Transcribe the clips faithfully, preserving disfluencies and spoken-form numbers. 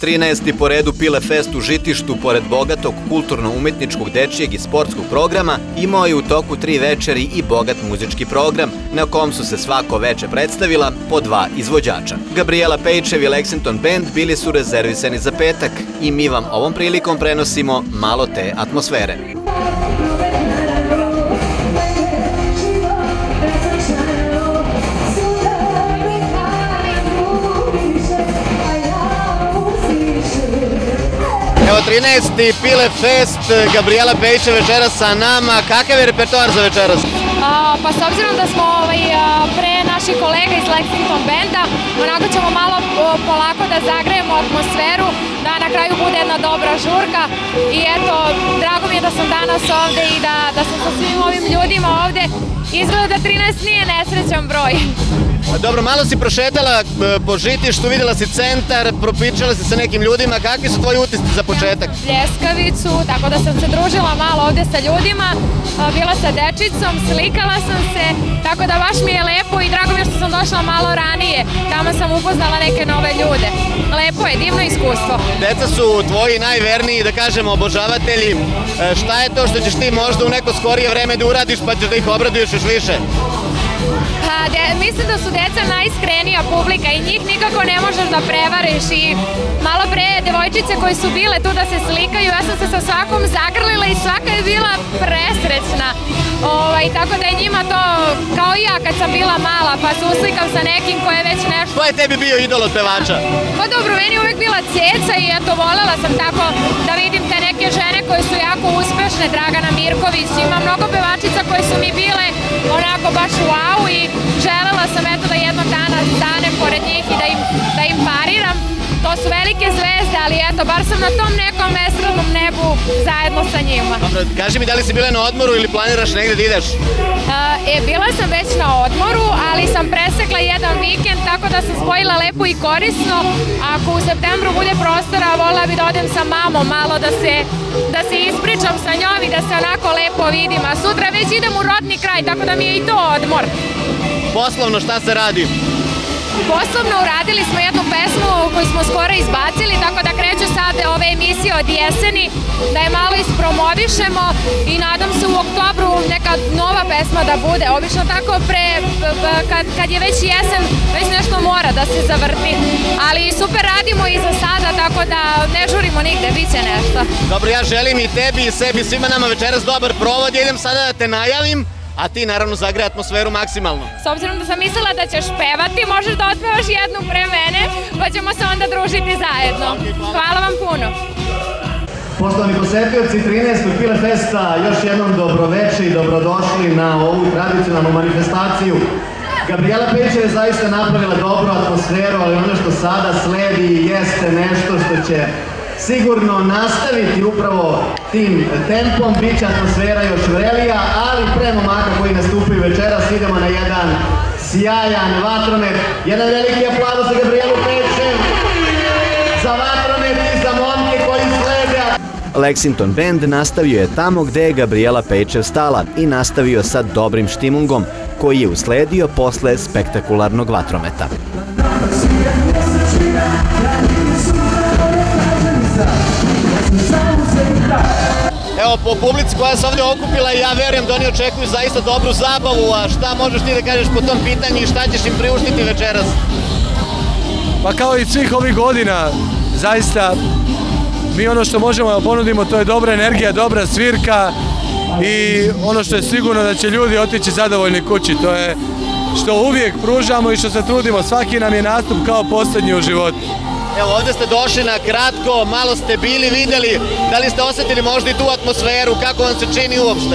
trinaesti po redu Pile Fest u Žitištu, pored bogatog kulturno-umetničkog, dečijeg i sportskog programa, imao je u toku tri večeri i bogat muzički program, na kom su se svako veče predstavila po dva izvođača. Gabriela Pejčev i Lexington Band bili su rezervisani za petak i mi vam ovom prilikom prenosimo malo te atmosfere. Evo trinaesti Pile Fest, Gabriela Pejčev večeras sa nama. Kakav je repertoar za večeras? Pa s obzirom da smo pre naših kolega iz Lexington Banda, onako ćemo malo polako da zagrejemo atmosferu, da na kraju bude jedna dobra žurka i eto, drago mi je da sam danas ovde i da sam sa svim ovim ljudima ovde. Izgleda da trinaest nije nesrećan broj. Dobro, malo si prošetala po Žitištu, vidjela si centar, propričala si sa nekim ljudima. Kakvi su tvoji utisci za početak? Pljeskavicu, tako da sam se družila malo ovde sa ljudima, bila sa dečicom, slikala sam se, tako da baš mi je lepo i drago mi je što sam došla malo ranije. Tamo sam upoznala neke nove ljude. Lepo je, divno iskustvo. Deca su tvoji najverniji, da kažemo, obožavatelji. Šta je to što ćeš ti možda u neko skorije vreme da uradiš pa ćeš da ih obraduješ još više? Mislim da su deca najiskrenija publika i njih nikako ne možeš da prevariš i malo pre devojčice koje su bile tu da se slikaju, ja sam se sa svakom zagrlila i svaka je bila presrećna. Tako da je njima to kao i ja kad sam bila mala pa se uslikam sa nekim ko je već nešto... Ko je tebi bio idol od pevača? Pa dobro, meni je uvek bila Ceca i eto volela sam tako da vidim te neke žene koje su jako uspešne, Dragana Mirković, ima mnogo pevačica koje su mi bile onako baš wow i želela sam eto da jednog dana stanem pored njih i da im pariram. To su velike zvezde, ali eto, bar sam na tom nekom estradnom nebu zajedno sa njima. Dobro, kaži mi da li si bila na odmoru ili planiraš negde da ideš? E, bila sam već na odmoru, ali sam presekla jedan vikend, tako da sam spojila lepo i korisno. Ako u septembru bude prostora, volila bi da odem sa mamom malo da se ispričam sa njom i da se onako lepo vidim. A sutra već idem u rodni kraj, tako da mi je i to odmor. Poslovno šta se radi? Poslovno uradili smo jednu pesmu koju smo skoro izbacili, tako da kreću sad ove emisije od jeseni, da je malo ispromovišemo i nadam se u oktobru neka nova pesma da bude. Obično tako pre, kad je već jesen, već nešto mora da se zavrti. Ali super radimo i za sada, tako da ne žurimo nigde, bit će nešto. Dobro, ja želim i tebi i sebi, svima nama večeras dobar provod. Idem sada da te najavim, a ti naravno zagrej atmosferu maksimalno. S obzirom da sam mislila da ćeš pevati, možeš da otpevaš jednu pre mene, pa ćemo se onda družiti zajedno. Hvala vam puno. Poštovani posetioci trinaestog Pile Festa, još jednom dobroveče i dobrodošli na ovu tradicionalnu manifestaciju. Gabriela Pejčev je zaista napravila dobru atmosferu, ali ono što sada sledi jeste nešto što će sigurno nastaviti upravo tim tempom, bit će atmosfera još vrelija, ali pre momaka koji nastupaju večeras idemo na jedan sjajan vatromet, jedan veliki aplauz za Gabrielu Pejčev, za vatromet i za momke koji slede. Lexington Band nastavio je tamo gde je Gabriela Pejčev stala i nastavio sa dobrim štimungom koji je usledio posle spektakularnog vatrometa. Evo, po publici koja se ovdje okupila, ja verujem da oni očekuju zaista dobru zabavu, a šta možeš ti da kažeš po tom pitanju i šta ćeš im priuštiti večeras? Pa kao i svih ovih godina, zaista mi ono što možemo da ponudimo to je dobra energija, dobra svirka i ono što je sigurno da će ljudi otići zadovoljni kući, to je što uvijek pružamo i što se trudimo, svaki nam je nastup kao posljednji u životu. Evo, ovdje ste došli na kratko, malo ste bili, vidjeli, da li ste osjetili možda i tu atmosferu, kako vam se čini uopšte?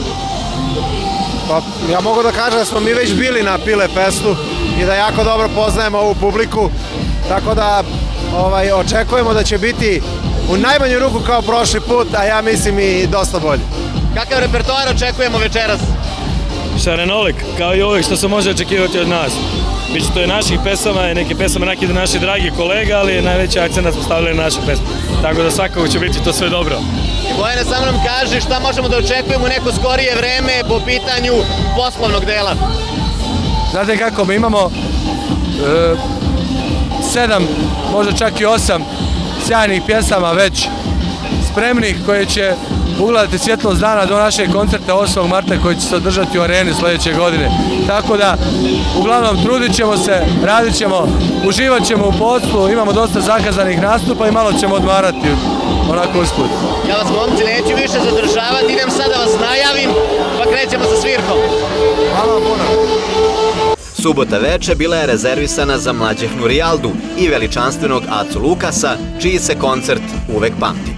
Pa ja mogu da kažem da smo mi već bili na Pile Festu i da jako dobro poznajemo ovu publiku, tako da očekujemo da će biti u najmanju ruku kao prošli put, a ja mislim i dosta bolje. Kakav repertoar očekujemo večeras? Šarenolik, kao i uvijek što se može očekivati od nas. Biće to i naših pesama i neke pesama neki od naših dragih kolega, ali najveći akcent smo stavili na naše pesme. Tako da svakako će biti to sve dobro. I Bojane, samo nam kaži šta možemo da očekujemo u neko skorije vreme po pitanju poslovnog dela. Znate kako, mi imamo sedam, možda čak i osam sjajnih pjesama već spremnih koje će ugledati svjetlost dana do našeg koncerta osmog marta koji će se održati u Areni sljedeće godine. Tako da, uglavnom, trudit ćemo se, radit ćemo, uživat ćemo u poslu, imamo dosta zakazanih nastupa i malo ćemo odmarati onako usput. Ja vas, momci, neću više zadržavati, idem sad da vas najavim, pa krećemo sa svirkom. Hvala vam puno. Subota veče bila je rezervisana za mlađehnu Rijaldu i veličanstvenog Acu Lukasa, čiji se koncert uvek pamti.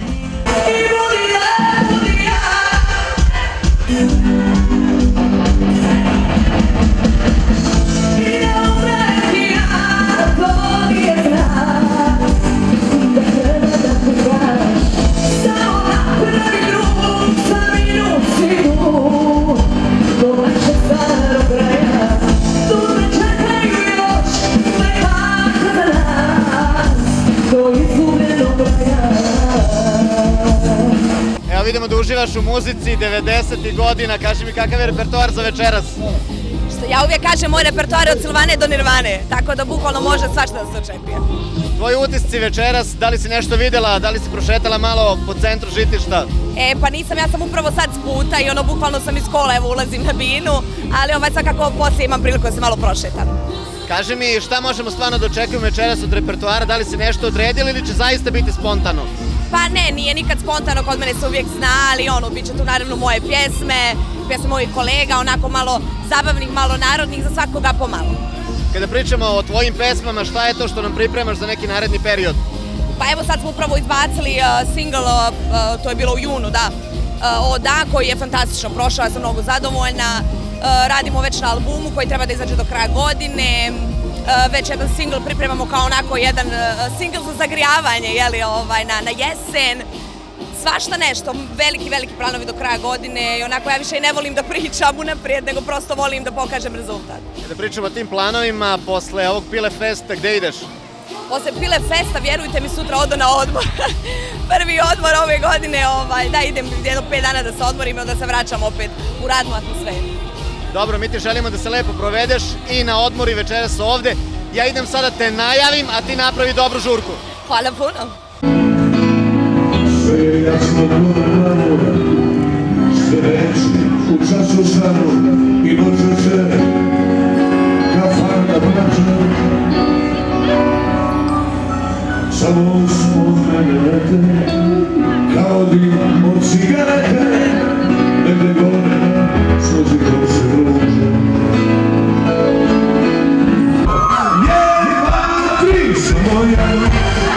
Vidimo da uživaš u muzici devedesetih godina, kaži mi kakav je repertoar za večeras? Ja uvijek kažem, moj repertoar je od Silvane do Nirvane, tako da bukvalno može svašta da se očekuje. Tvoji utisci večeras, da li si nešto vidjela, da li si prošetala malo po centru Žitišta? E, pa nisam, ja sam upravo sad s puta i ono, bukvalno sam iz kola, evo ulazim na binu, ali ovaj svakako poslije imam priliku da se malo prošetam. Kaži mi, šta možemo stvarno da očekujemo večeras od repertoara, da li si nešto odredili ili će zaista biti spontano? Pa ne, nije nikad spontano, kod mene se uvijek zna, ali ono, bit će tu naravno moje pjesme, pjesme mojih kolega, onako malo zabavnih, malo narodnih, za svakoga pomalo. Kada pričamo o tvojim pesmama, šta je to što nam pripremaš za neki naredni period? Pa evo sad smo upravo izbacili uh, single, uh, to je bilo u junu, da, uh, o Da, koji je fantastično prošao, ja sam mnogo zadovoljna. Uh, radimo već na albumu koji treba da izađe do kraja godine. Uh, već jedan single pripremamo kao onako jedan uh, single za zagrijavanje, jeli, ovaj, na, na jesen. Svašta nešto, veliki, veliki planovi do kraja godine i onako ja više i ne volim da pričam unaprijed, nego prosto volim da pokažem rezultat. Kada pričamo o tim planovima, posle ovog Pile Festa, gde ideš? Posle Pile Festa, vjerujte mi, sutra odo na odmor. Prvi odmor ove godine, ovaj, da idem jedno pet dana da se odmorim i onda se vraćam opet u radnu atmosferu. Dobro, mi ti želimo da se lepo provedeš i na odmori večeras ovde. Ja idem sada te najavim, a ti napravi dobru žurku. Hvala puno. Sve jasno glavu, sve reči u času šaru i može se kafana plaća. Samo spomenete kao dim od cigarete, negde gore služi ko se vruže. Jedan, tri, samo ja.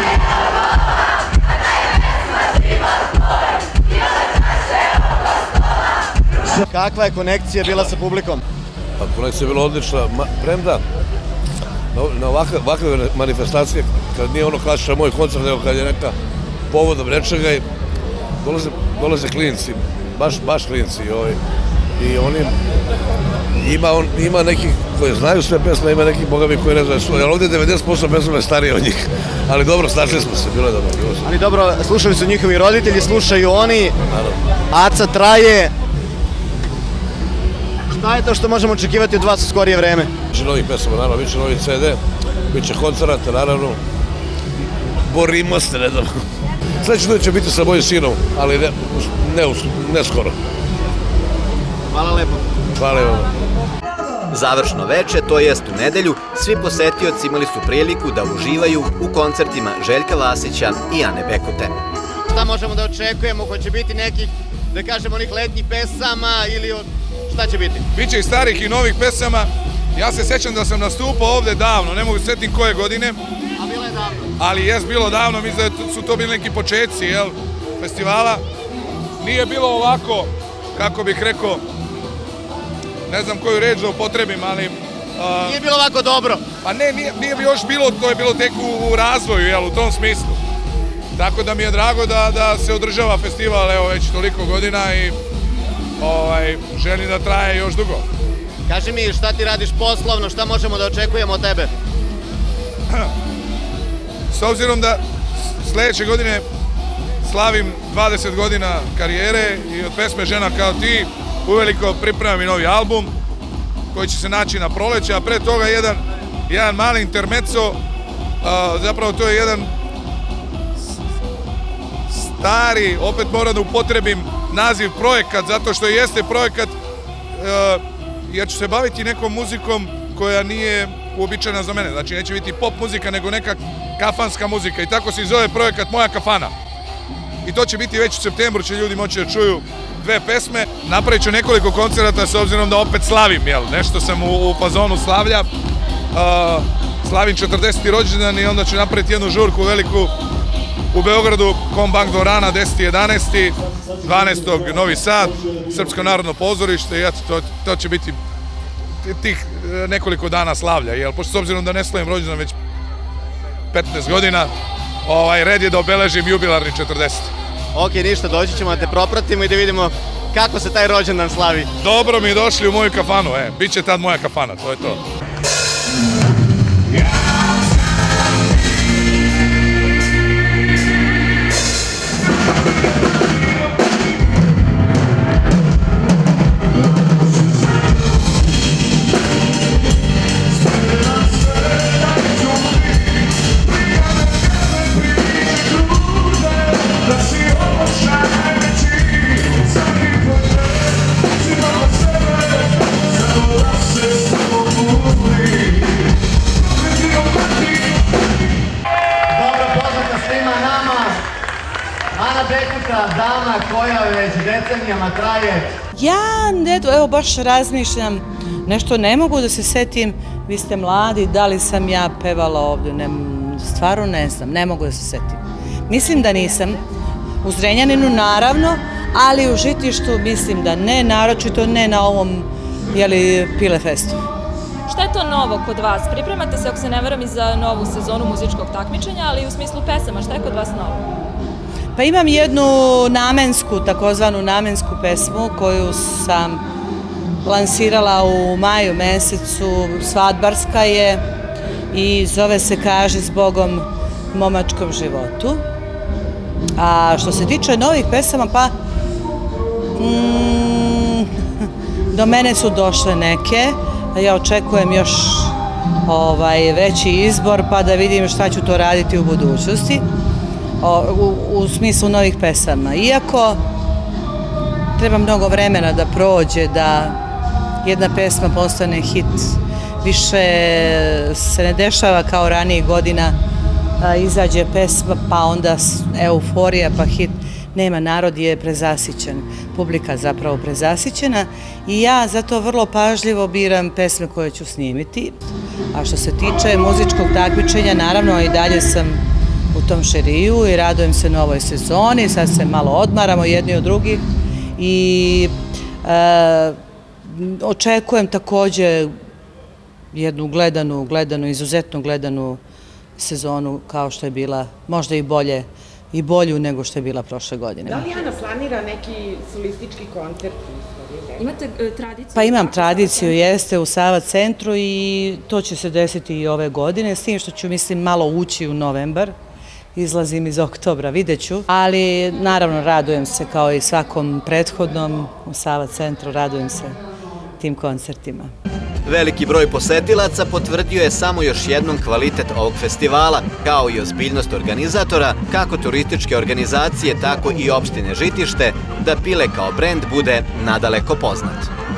Kakva je konekcija bila sa publikom? Pa konekcija je bila odlična, premda na ovakve manifestacije, kad nije ono klasičan moj koncert, nego kad je neka povodom nečega i dolaze klinci, baš klinci i oni, ima nekih koji znaju sve pesme, ima nekih boga mi koji ne znaju sve, jer ovdje devedeset posto pesma je starije od njih, ali dobro, snašli smo se, bilo je dobro. Ali dobro, slušali su njihovi roditelji, slušaju oni, Aca traje. Šta je to što možemo očekivati od vas u skorije vreme? Biće novih pesama, naravno, biće novi ce de, biće koncerata, naravno. Borimo se, ne znam. Sljedeće godine će biti sa mojim sinom, ali ne skoro. Hvala lepo. Hvala vam. Završno veče, to jest u nedelju, svi posetioci imali su priliku da uživaju u koncertima Željka Vasića i Ane Bekote. Šta možemo da očekujemo, ko će biti nekih, da kažemo, onih letnjih pesama ili šta će biti? Biće i starih i novih pesama. Ja se sjećam da sam nastupao ovde davno, ne mogu se sjetiti koje godine. A bilo je davno? Ali jes bilo davno, mislim da su to bili neki početci festivala. Nije bilo ovako, kako bih rekao, ne znam koju reč da upotrebim, ali... Nije bilo ovako dobro? Pa ne, nije bi još bilo, to je bilo tek u razvoju, u tom smislu. Tako da mi je drago da se održava festival, evo, već toliko godina i želim da traje još dugo. Kaži mi, šta ti radiš poslovno, šta možemo da očekujemo od tebe? S obzirom da sljedeće godine slavim dvadeset godina karijere i od pesme Žena kao ti, uveliko pripremam i novi album koji će se naći na proleće, a pre toga jedan mali intermezzo, zapravo to je jedan stari, opet moram da upotrebim naziv projekat, zato što jeste projekat, ja ću se baviti nekom muzikom koja nije uobičajena za mene, znači neće biti pop muzika, nego neka kafanska muzika i tako se i zove projekat Moja kafana. I to će biti već u septembru, će ljudi moći da čuju dve pesme. Napravit ću nekoliko koncerata s obzirom da opet slavim, jel? Nešto sam u, u fazonu slavlja. Uh, slavim četrdeseti rođendan i onda ću napraviti jednu žurku veliku u Beogradu, Kombank dvorana, deseti jedanaesti dvanaestog Novi Sad, Srpsko narodno pozorište i eto, to, to će biti tih nekoliko dana slavlja, jel? Pošto s obzirom da ne slavim rođendan već petnaest godina, ovaj, red je da obeležim jubilarni četrdeseti. Ok, ništa, doći ćemo da te propratimo i da vidimo kako se taj rođendan slavi. Dobro mi došli u moju kafanu, e, bit će tad moja kafana, to je to. Dama koja već decenijama traje. Ja, ne, evo baš razmišljam, nešto ne mogu da se setim, vi ste mladi, da li sam ja pevala ovdje, ne, stvarno ne znam, ne mogu da se setim. Mislim da nisam, u Zrenjaninu naravno, ali u Žitištu mislim da ne, naročito ne na ovom, jeli, Pile Festu. Šta je to novo kod vas? Pripremate se, ako se ne varam, i za novu sezonu muzičkog takmičenja, ali i u smislu pesama, šta je kod vas novo? Pa imam jednu namensku, takozvanu namensku pesmu koju sam lansirala u maju mesecu, svadbarska je i zove se Kaži zbogom momačkom životu. A što se tiče novih pesama, pa mm, do mene su došle neke, ja očekujem još ovaj, veći izbor pa da vidim šta ću to raditi u budućnosti. U, u smislu novih pesama. Iako treba mnogo vremena da prođe, da jedna pesma postane hit, više se ne dešava kao ranijih godina, izađe pesma pa onda euforija pa hit. Nema, narod je prezasićen, publika zapravo prezasićena i ja zato vrlo pažljivo biram pesme koje ću snimiti. A što se tiče muzičkog takmičenja, naravno i dalje sam u tom žiriju i radujem se novoj sezoni, sad se malo odmaramo jedni od drugih i e, očekujem također jednu gledanu, gledanu, izuzetno gledanu sezonu kao što je bila, možda i bolje i bolju nego što je bila prošle godine. Da li Ana planira neki solistički koncert? Imate tradiciju? Pa imam tradiciju, jeste, u Sava centru i to će se desiti i ove godine, s tim što ću, mislim, malo ući u novembar. Izlazim iz oktobra, vidjet ću, ali naravno radujem se kao i svakom prethodnom u Sava centru, radujem se tim koncertima. Veliki broj posetilaca potvrdio je samo još jednom kvalitet ovog festivala, kao i ozbiljnost organizatora, kako turističke organizacije, tako i opštine Žitište, da Pile kao brend bude nadaleko poznat.